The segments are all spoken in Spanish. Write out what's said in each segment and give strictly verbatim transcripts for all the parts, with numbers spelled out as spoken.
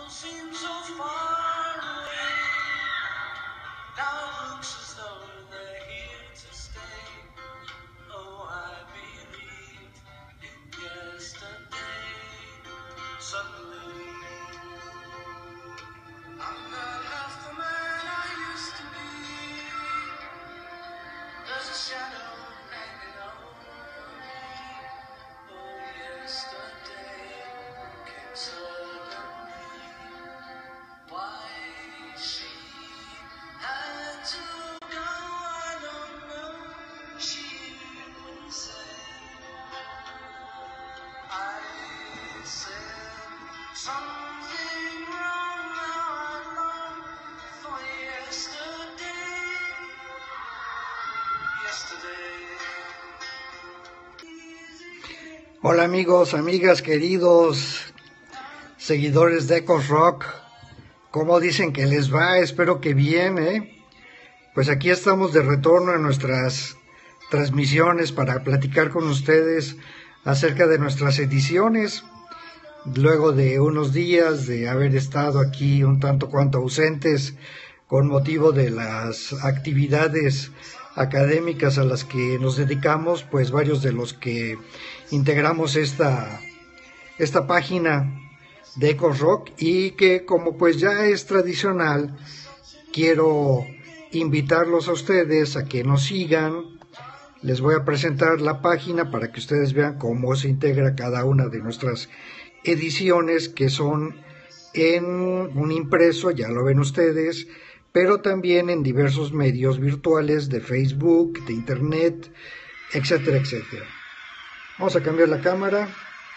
Hola amigos, amigas, queridos seguidores de Ecos Rock, ¿cómo dicen que les va? Espero que bien, ¿eh? Pues aquí estamos de retorno en nuestras transmisiones para platicar con ustedes acerca de nuestras ediciones, luego de unos días de haber estado aquí un tanto cuanto ausentes con motivo de las actividades académicas a las que nos dedicamos, pues varios de los que integramos esta, esta página de Ecos Rock, y que como pues ya es tradicional, quiero invitarlos a ustedes a que nos sigan. Les voy a presentar la página para que ustedes vean cómo se integra cada una de nuestras ediciones, que son en un impreso, ya lo ven ustedes, pero también en diversos medios virtuales de Facebook, de Internet, etcétera, etcétera. Vamos a cambiar la cámara.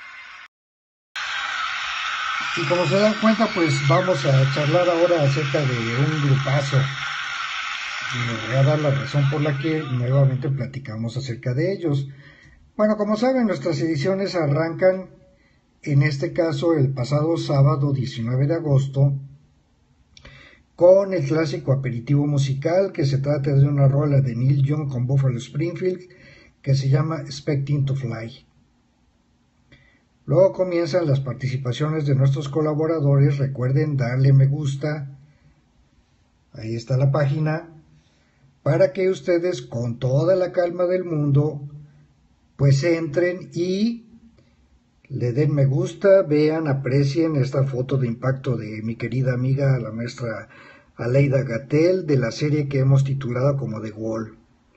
Y como se dan cuenta, pues vamos a charlar ahora acerca de un grupazo. Y les voy a dar la razón por la que nuevamente platicamos acerca de ellos. Bueno, como saben, nuestras ediciones arrancan, en este caso, el pasado sábado diecinueve de agosto, con el clásico aperitivo musical, que se trata de una rola de Neil Young con Buffalo Springfield, que se llama Expecting to Fly. Luego comienzan las participaciones de nuestros colaboradores. Recuerden darle me gusta, ahí está la página, para que ustedes con toda la calma del mundo pues entren y le den me gusta, vean, aprecien esta foto de impacto de mi querida amiga, la maestra Aleida Gatell, de la serie que hemos titulado como The Wall.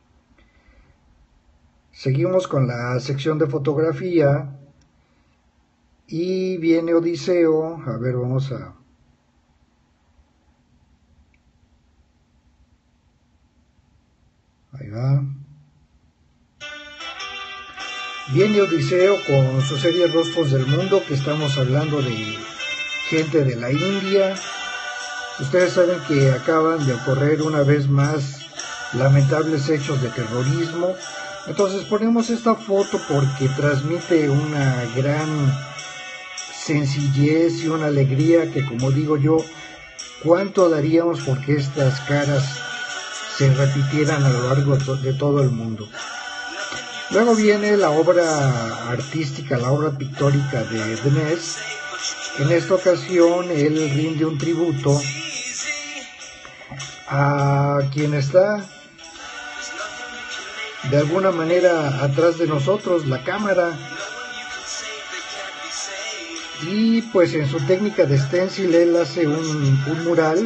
Seguimos con la sección de fotografía y viene Odiseo. A ver, vamos a... Ahí va. Viene Odiseo con su serie Rostros del Mundo, que estamos hablando de gente de la India. Ustedes saben que acaban de ocurrir una vez más lamentables hechos de terrorismo. Entonces ponemos esta foto porque transmite una gran sencillez y una alegría que, como digo yo, cuánto daríamos porque estas caras se repitieran a lo largo de todo el mundo. Luego viene la obra artística, la obra pictórica de The Ness. En esta ocasión él rinde un tributo a quien está de alguna manera atrás de nosotros, la cámara, y pues en su técnica de stencil él hace un, un mural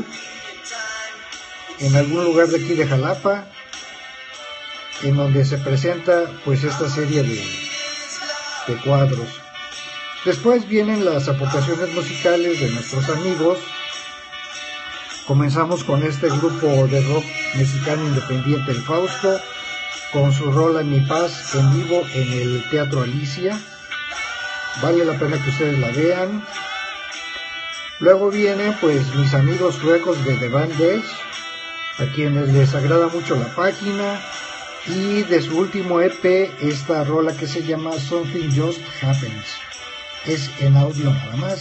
en algún lugar de aquí de Jalapa, en donde se presenta pues esta serie de, de cuadros. Después vienen las aportaciones musicales de nuestros amigos. Comenzamos con este grupo de rock mexicano independiente, El Fausto, con su rola Mi Paz en vivo en el Teatro Alicia. Vale la pena que ustedes la vean. Luego vienen pues mis amigos suecos de The Bandes, a quienes les agrada mucho la página, y de su último E P, esta rola que se llama Something Just Happens. Es en audio nada más.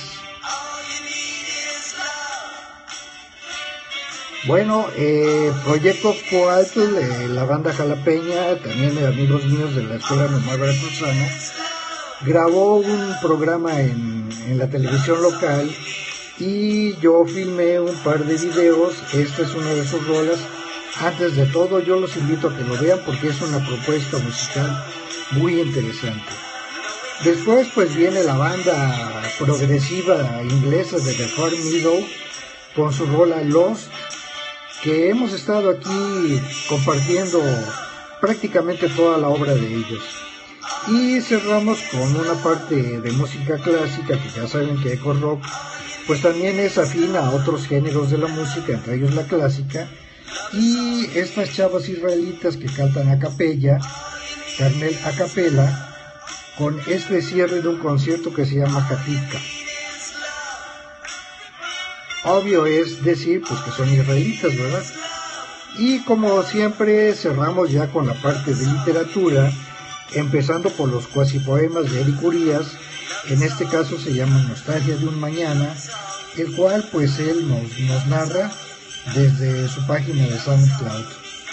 Bueno, eh, Proyecto Coatl, eh, la banda jalapeña, también de amigos míos de la Escuela Normal Veracruzana, grabó un programa en, en la televisión local y yo filmé un par de videos. Esta es una de sus rolas. Antes de todo, yo los invito a que lo vean porque es una propuesta musical muy interesante. Después pues viene la banda progresiva inglesa de The Far Meadow con su rola Lost, que hemos estado aquí compartiendo prácticamente toda la obra de ellos. Y cerramos con una parte de música clásica, que ya saben que Echo Rock pues también es afín a otros géneros de la música, entre ellos la clásica, y estas chavas israelitas que cantan a capella, Carmel a capela, con este cierre de un concierto que se llama Katika. Obvio es decir pues que son israelitas, ¿verdad? Y como siempre cerramos ya con la parte de literatura, empezando por los cuasipoemas de Eric Urías. En este caso se llama Nostalgia de un Mañana, el cual pues él nos, nos narra desde su página de SoundCloud.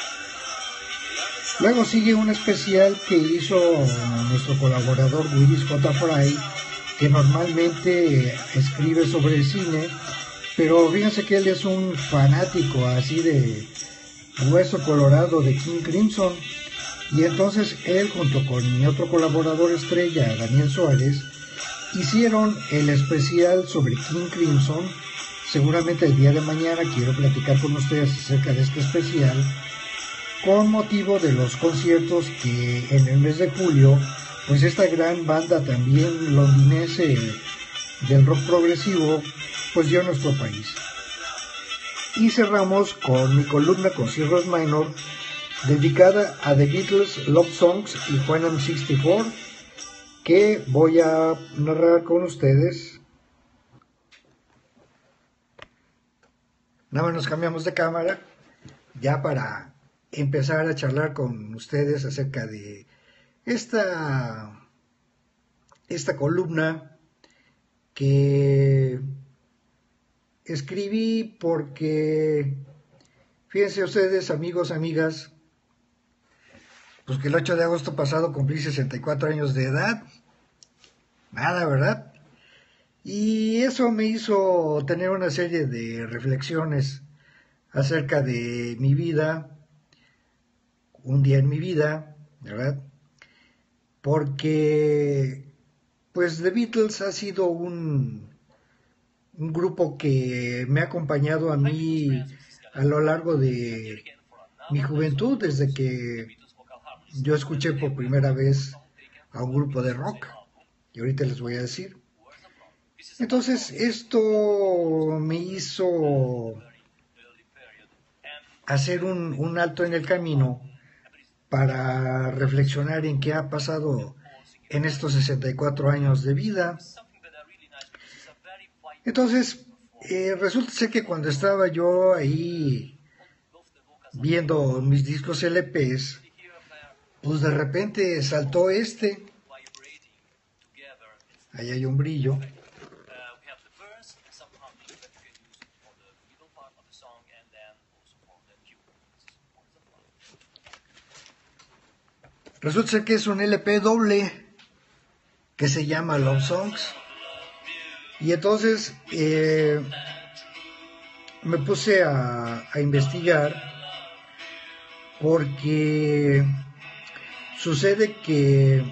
Luego sigue un especial que hizo nuestro colaborador Willis J. Fry, que normalmente escribe sobre el cine, pero fíjense que él es un fanático así de hueso colorado de King Crimson, y entonces él junto con mi otro colaborador estrella, Daniel Suárez, hicieron el especial sobre King Crimson. Seguramente el día de mañana quiero platicar con ustedes acerca de este especial, con motivo de los conciertos que en el mes de julio, pues esta gran banda también londinense del rock progresivo, pues dio a nuestro país. Y cerramos con mi columna con Cirrus Minor, dedicada a The Beatles, Love Songs y When I'm sesenta y cuatro, que voy a narrar con ustedes. Nada más nos cambiamos de cámara, ya para empezar a charlar con ustedes acerca de esta, esta columna que escribí porque, fíjense ustedes, amigos, amigas, pues que el ocho de agosto pasado cumplí sesenta y cuatro años de edad. Nada, ¿verdad? Y eso me hizo tener una serie de reflexiones acerca de mi vida, un día en mi vida, ¿verdad? Porque, pues, The Beatles ha sido un, un grupo que me ha acompañado a mí a lo largo de mi juventud, desde que yo escuché por primera vez a un grupo de rock, y ahorita les voy a decir. Entonces, esto me hizo hacer un, un alto en el camino para reflexionar en qué ha pasado en estos sesenta y cuatro años de vida. Entonces, eh, resulta ser que cuando estaba yo ahí viendo mis discos L Pes, pues de repente saltó este. Ahí hay un brillo. Resulta ser que es un L P doble que se llama Love Songs. Y entonces eh, me puse a, a investigar, porque sucede que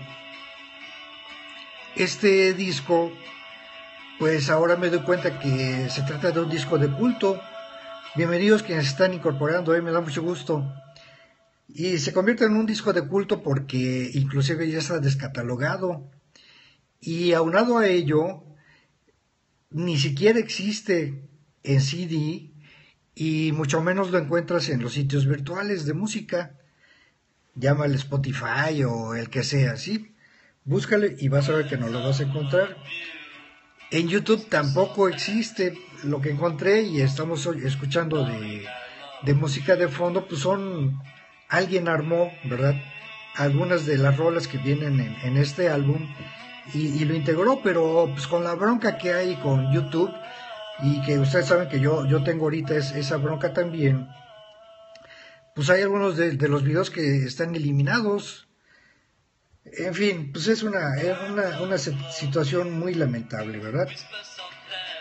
este disco, pues ahora me doy cuenta que se trata de un disco de culto. Bienvenidos quienes están incorporando, eh, me da mucho gusto. Y se convierte en un disco de culto porque inclusive ya está descatalogado. Y aunado a ello, ni siquiera existe en C D y mucho menos lo encuentras en los sitios virtuales de música. Llámale Spotify o el que sea, ¿sí? Búscale y vas a ver que no lo vas a encontrar. En YouTube tampoco existe. Lo que encontré y estamos escuchando de, de música de fondo, pues son... Alguien armó, ¿verdad?, algunas de las rolas que vienen en, en este álbum y, y lo integró, pero pues con la bronca que hay con YouTube, y que ustedes saben que yo, yo tengo ahorita es, esa bronca también, pues hay algunos de, de los videos que están eliminados. En fin, pues es una, una, una situación muy lamentable, ¿verdad?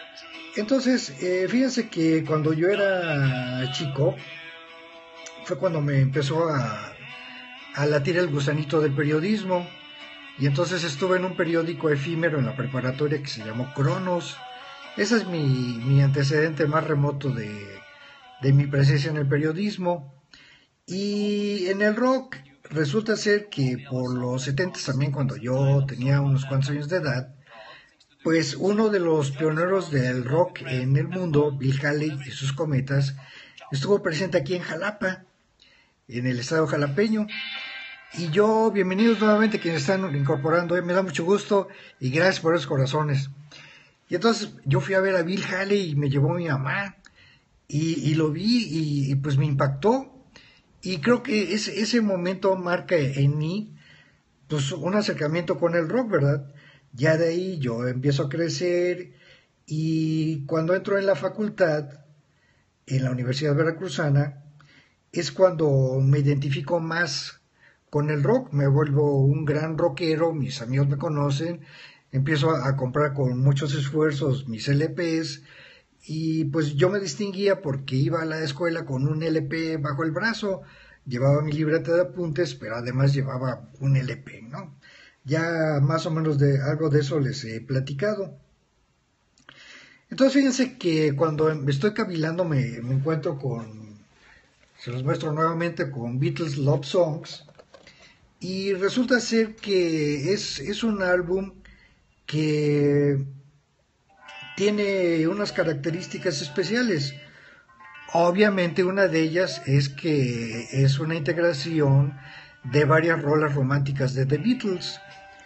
Entonces, eh, fíjense que cuando yo era chico, fue cuando me empezó a, a latir el gusanito del periodismo. Y entonces estuve en un periódico efímero en la preparatoria que se llamó Cronos. Ese es mi, mi antecedente más remoto de, de mi presencia en el periodismo. Y en el rock resulta ser que por los setentas también, cuando yo tenía unos cuantos años de edad, pues uno de los pioneros del rock en el mundo, Bill Haley y sus Cometas, estuvo presente aquí en Jalapa, en el estado jalapeño. Y yo, bienvenidos nuevamente quienes están incorporando, eh, me da mucho gusto y gracias por esos corazones. Y entonces yo fui a ver a Bill Haley y me llevó mi mamá y, y lo vi y, y pues me impactó. Y creo que ese, ese momento marca en mí pues un acercamiento con el rock, ¿verdad? Ya de ahí yo empiezo a crecer y cuando entro en la facultad, en la Universidad Veracruzana, es cuando me identifico más con el rock, me vuelvo un gran rockero, mis amigos me conocen, empiezo a, a comprar con muchos esfuerzos mis L Pes y pues yo me distinguía porque iba a la escuela con un L P bajo el brazo, llevaba mi libreta de apuntes, pero además llevaba un L P, ¿no? Ya más o menos de algo de eso les he platicado. Entonces fíjense que cuando estoy cavilando me, me encuentro con, se los muestro nuevamente, con Beatles Love Songs. Y resulta ser que es, es un álbum que tiene unas características especiales. Obviamente una de ellas es que es una integración de varias rolas románticas de The Beatles.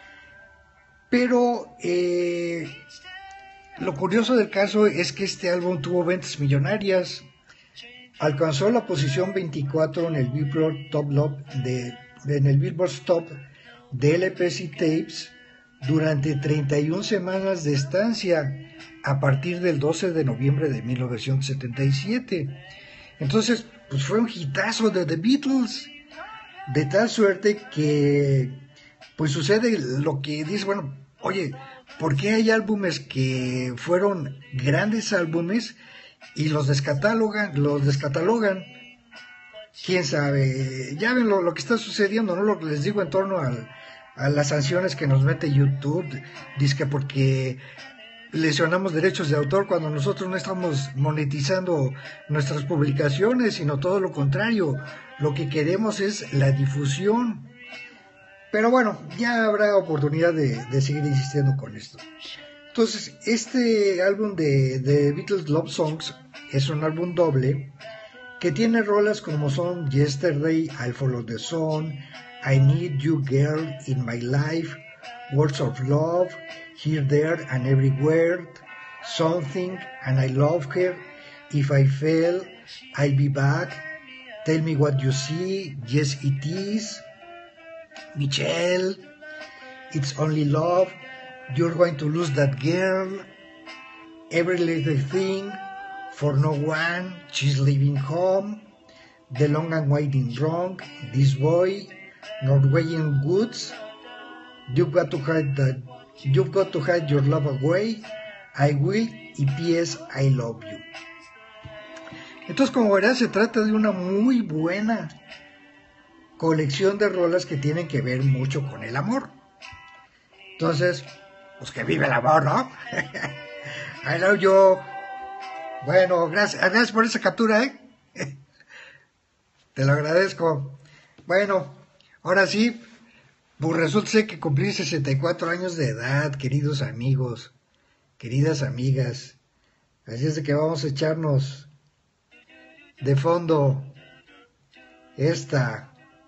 Pero eh, lo curioso del caso es que este álbum tuvo ventas millonarias. Alcanzó la posición veinticuatro en el Billboard Top Love de en el Billboard Top de L Pes y Tapes durante treinta y una semanas de estancia a partir del doce de noviembre de mil novecientos setenta y siete. Entonces, pues fue un hitazo de The Beatles, de tal suerte que pues sucede lo que dice, bueno, oye, ¿por qué hay álbumes que fueron grandes álbumes y los descatalogan, los descatalogan? Quién sabe, ya ven lo, lo que está sucediendo, ¿no? Lo que les digo en torno al, a las sanciones que nos mete YouTube, dice que porque lesionamos derechos de autor cuando nosotros no estamos monetizando nuestras publicaciones, sino todo lo contrario, lo que queremos es la difusión. Pero bueno, ya habrá oportunidad de, de seguir insistiendo con esto. Entonces, este álbum de, de Beatles Love Songs es un álbum doble que tiene rolas como son Yesterday, I Follow the Sun, I Need You Girl in My Life, Words of Love, Here, There and Everywhere, Something and I Love Her, If I Fail, I'll Be Back, Tell Me What You See, Yes It Is, Michelle, It's Only Love, You're Going to Lose That Girl, Every Little Thing, For No One, She's Leaving Home, The Long and Winding Wrong, This Boy, Norwegian Woods, You've Got to Hide That, You've Got to Hide Your Love Away, I Will y P S I Love You. Entonces, como verás, se trata de una muy buena colección de rolas que tienen que ver mucho con el amor. Entonces, pues que vive el amor, ¿no? I love you. Bueno, gracias, gracias por esa captura, ¿eh? Te lo agradezco. Bueno, ahora sí, pues resulta ser que cumplí sesenta y cuatro años de edad, queridos amigos, queridas amigas. Así es de que vamos a echarnos de fondo esta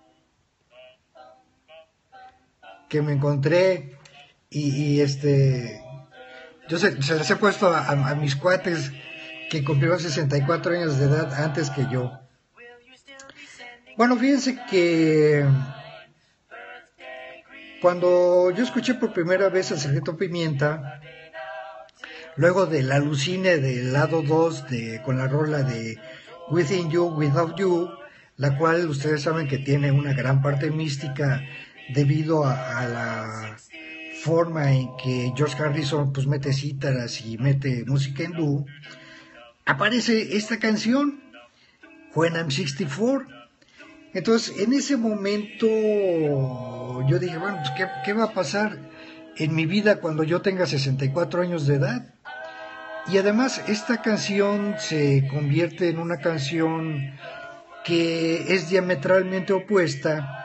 que me encontré y, y este, yo se, se les he puesto a, a, a mis cuates que cumplieron sesenta y cuatro años de edad antes que yo. Bueno, fíjense que cuando yo escuché por primera vez al Sargento Pimienta, luego del alucine del lado dos de, con la rola de Within You, Without You, la cual ustedes saben que tiene una gran parte mística debido a, a la forma en que George Harrison pues mete cítaras y mete música hindú, aparece esta canción, When I'm sixty-four. Entonces, en ese momento yo dije, bueno, pues, ¿qué, ¿qué va a pasar en mi vida cuando yo tenga sesenta y cuatro años de edad? Y además, esta canción se convierte en una canción que es diametralmente opuesta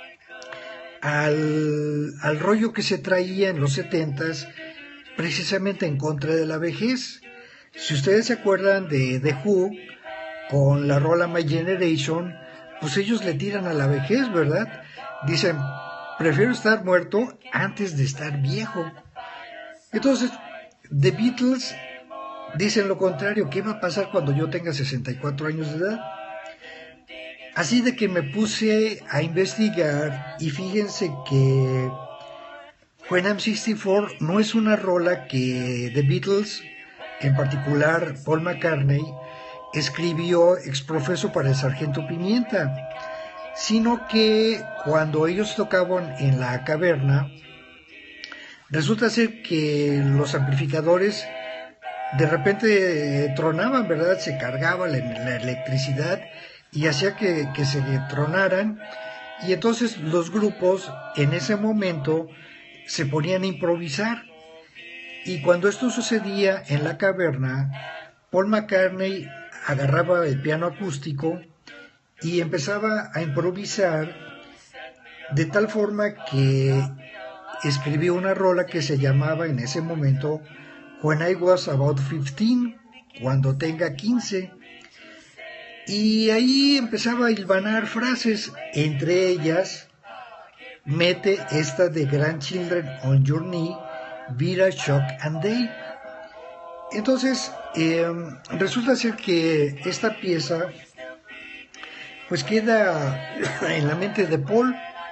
al, al rollo que se traía en los setentas, precisamente en contra de la vejez. Si ustedes se acuerdan de The Who, con la rola My Generation, pues ellos le tiran a la vejez, ¿verdad? Dicen, prefiero estar muerto antes de estar viejo. Entonces, The Beatles dicen lo contrario, ¿qué va a pasar cuando yo tenga sesenta y cuatro años de edad? Así de que me puse a investigar y fíjense que When I'm sixty-four no es una rola que The Beatles, en particular Paul McCartney, escribió exprofeso para el Sargento Pimienta, sino que cuando ellos tocaban en la caverna, resulta ser que los amplificadores de repente eh, tronaban, ¿verdad? Se cargaba la, la electricidad y hacía que, que se tronaran, y entonces los grupos en ese momento se ponían a improvisar, y cuando esto sucedía en la caverna, Paul McCartney agarraba el piano acústico y empezaba a improvisar de tal forma que escribió una rola que se llamaba en ese momento When I Was About fifteen, cuando tenga quince, y ahí empezaba a hilvanar frases, entre ellas mete esta de Grandchildren on Your Knee, Vera, Shock and Day. Entonces, eh, resulta ser que esta pieza pues queda en la mente de Paul,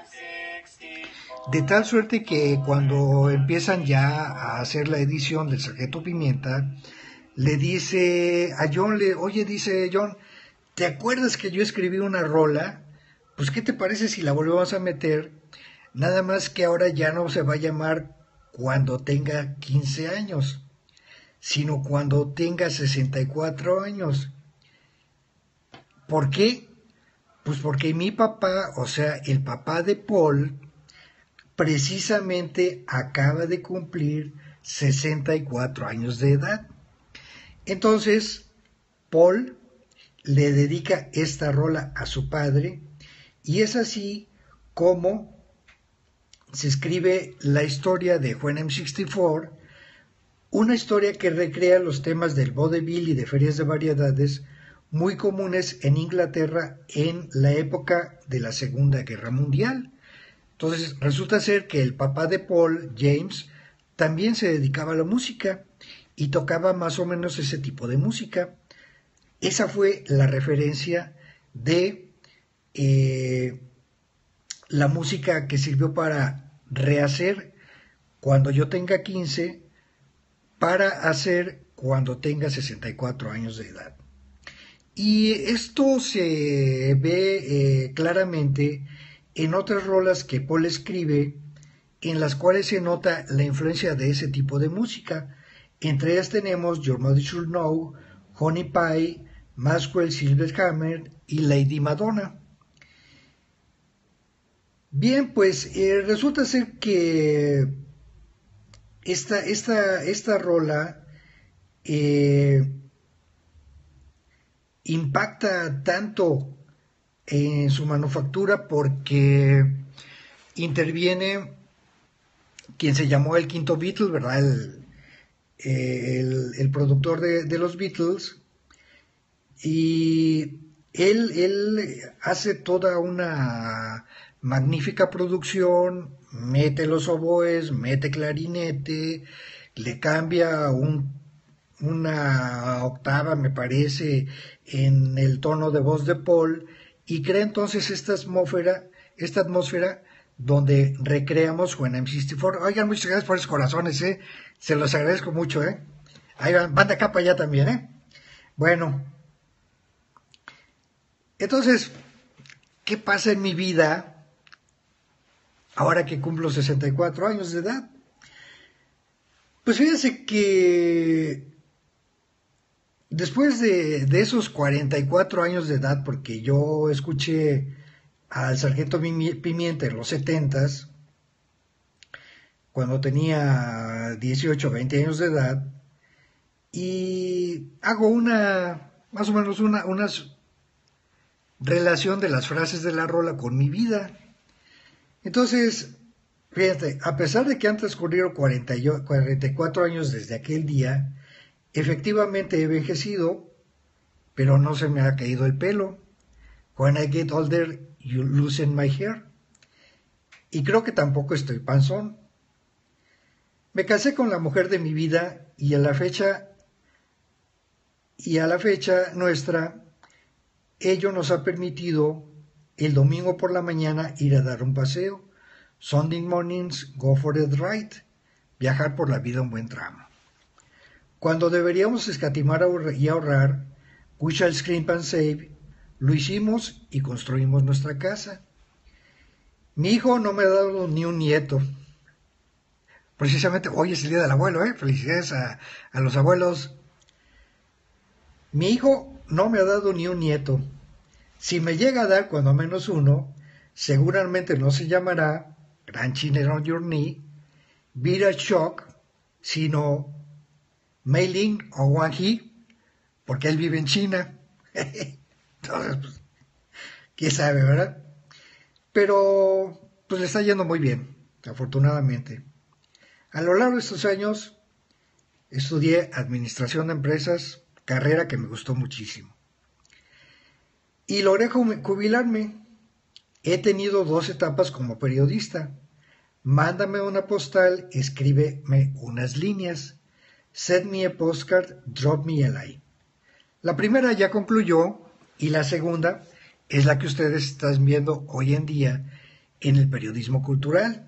de tal suerte que cuando empiezan ya a hacer la edición del Sargento Pimienta, le dice a John, le, oye, dice John, ¿te acuerdas que yo escribí una rola? Pues, ¿qué te parece si la volvemos a meter? Nada más que ahora ya no se va a llamar Cuando tenga quince años, sino Cuando tenga sesenta y cuatro años. ¿Por qué? Pues porque mi papá, o sea, el papá de Paul, precisamente acaba de cumplir sesenta y cuatro años de edad. Entonces, Paul le dedica esta rola a su padre, y es así como se escribe la historia de When I'm sixty-four, una historia que recrea los temas del vodevil y de ferias de variedades muy comunes en Inglaterra en la época de la Segunda Guerra Mundial. Entonces, resulta ser que el papá de Paul, James, también se dedicaba a la música y tocaba más o menos ese tipo de música. Esa fue la referencia de eh, la música que sirvió para rehacer Cuando yo tenga quince, para hacer Cuando tenga sesenta y cuatro años de edad. Y esto se ve eh, claramente en otras rolas que Paul escribe, en las cuales se nota la influencia de ese tipo de música. Entre ellas tenemos Your Mother Should Know, Honey Pie, Maxwell Silverhammer y Lady Madonna. Bien, pues eh, resulta ser que esta, esta, esta rola eh, impacta tanto en su manufactura porque interviene quien se llamó el quinto Beatle, ¿verdad? El, el, el productor de, de los Beatles, y él, él hace toda una magnífica producción, mete los oboes, mete clarinete, le cambia un, una octava, me parece, en el tono de voz de Paul, y crea entonces esta atmósfera, esta atmósfera donde recreamos When I'm sixty-four. Oigan, muchas gracias por esos corazones, ¿eh? Se los agradezco mucho, ¿eh? Ahí van, van de acá para allá también, ¿eh? Bueno, entonces, ¿qué pasa en mi vida ahora que cumplo sesenta y cuatro años de edad? Pues fíjense que después de, de esos cuarenta y cuatro años de edad, porque yo escuché al Sargento Pimienta en los setentas, cuando tenía dieciocho, veinte años de edad, y hago una, más o menos una, una relación de las frases de la rola con mi vida. Entonces, fíjate, a pesar de que han transcurrido cuarenta y cuatro años desde aquel día, efectivamente he envejecido, pero no se me ha caído el pelo. When I get older, you loosen my hair. Y creo que tampoco estoy panzón. Me casé con la mujer de mi vida y a la fecha, y a la fecha nuestra, ello nos ha permitido el domingo por la mañana ir a dar un paseo. Sunday mornings, go for it right. Viajar por la vida un buen tramo. Cuando deberíamos escatimar y ahorrar, we shall scrimp and save, lo hicimos y construimos nuestra casa. Mi hijo no me ha dado ni un nieto. Precisamente hoy es el día del abuelo, ¿eh? Felicidades a, a los abuelos. Mi hijo no me ha dado ni un nieto. Si me llega a dar cuando menos uno, seguramente no se llamará Grandchildren on Your Knee, Vira Shock, sino Mei Ling o Wang He, porque él vive en China. Entonces, pues, quién sabe, ¿verdad? Pero, pues le está yendo muy bien, afortunadamente. A lo largo de estos años, estudié Administración de Empresas, carrera que me gustó muchísimo. Y logré jubilarme. He tenido dos etapas como periodista. Mándame una postal, escríbeme unas líneas. Send me a postcard, drop me a line. La primera ya concluyó y la segunda es la que ustedes están viendo hoy en día en el periodismo cultural.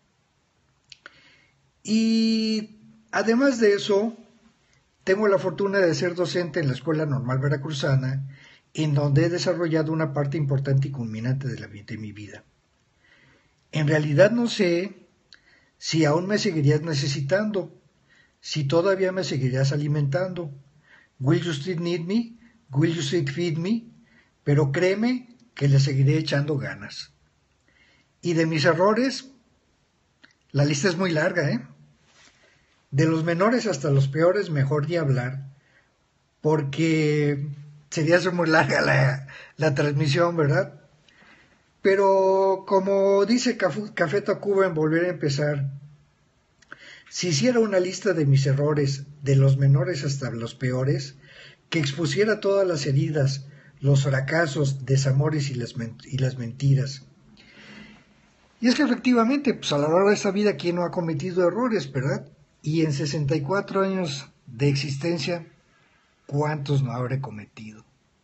Y además de eso, tengo la fortuna de ser docente en la Escuela Normal Veracruzana, en donde he desarrollado una parte importante y culminante de, la, de mi vida. En realidad no sé si aún me seguirías necesitando, si todavía me seguirías alimentando. Will you still need me? Will you still feed me? Pero créeme que le seguiré echando ganas. Y de mis errores, la lista es muy larga, ¿eh? De los menores hasta los peores, mejor ni hablar, porque sería ser muy larga la, la transmisión, ¿verdad? Pero como dice Café Tacuba en Volver a Empezar, si hiciera una lista de mis errores, de los menores hasta los peores, que expusiera todas las heridas, los fracasos, desamores y las, y las mentiras. Y es que efectivamente, pues a lo largo de esta vida, ¿quién no ha cometido errores, verdad? Y en sesenta y cuatro años de existencia, ¿cuántos no habré cometido?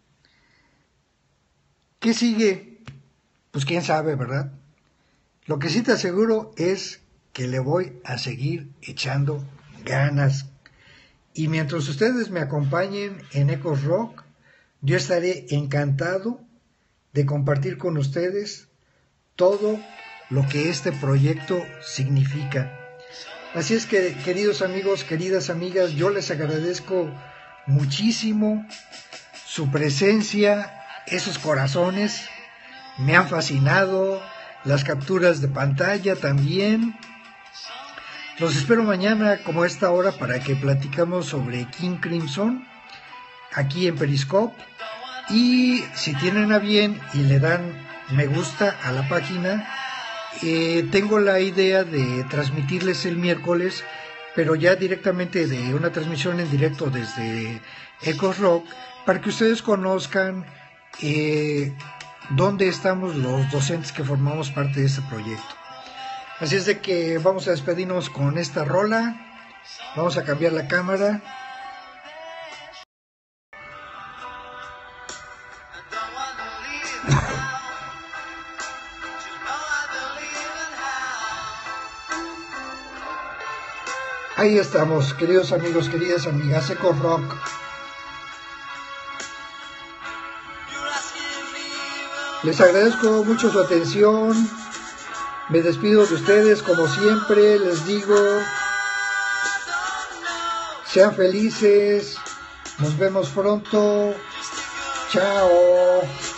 ¿Qué sigue? Pues quién sabe, ¿verdad? Lo que sí te aseguro es que le voy a seguir echando ganas. Y mientras ustedes me acompañen en Ecos Rock, yo estaré encantado de compartir con ustedes todo lo que este proyecto significa. Así es que, queridos amigos, queridas amigas, yo les agradezco muchísimo su presencia, esos corazones, me han fascinado, las capturas de pantalla también. Los espero mañana como a esta hora para que platicamos sobre King Crimson aquí en Periscope. Y si tienen a bien y le dan me gusta a la página, eh, tengo la idea de transmitirles el miércoles, pero ya directamente de una transmisión en directo desde Ecos Rock, para que ustedes conozcan eh, dónde estamos los docentes que formamos parte de este proyecto. Así es de que vamos a despedirnos con esta rola. Vamos a cambiar la cámara. Ahí estamos, queridos amigos, queridas amigas, Ecos Rock. Les agradezco mucho su atención. Me despido de ustedes, como siempre, les digo, Sean felices. Nos vemos pronto. Chao.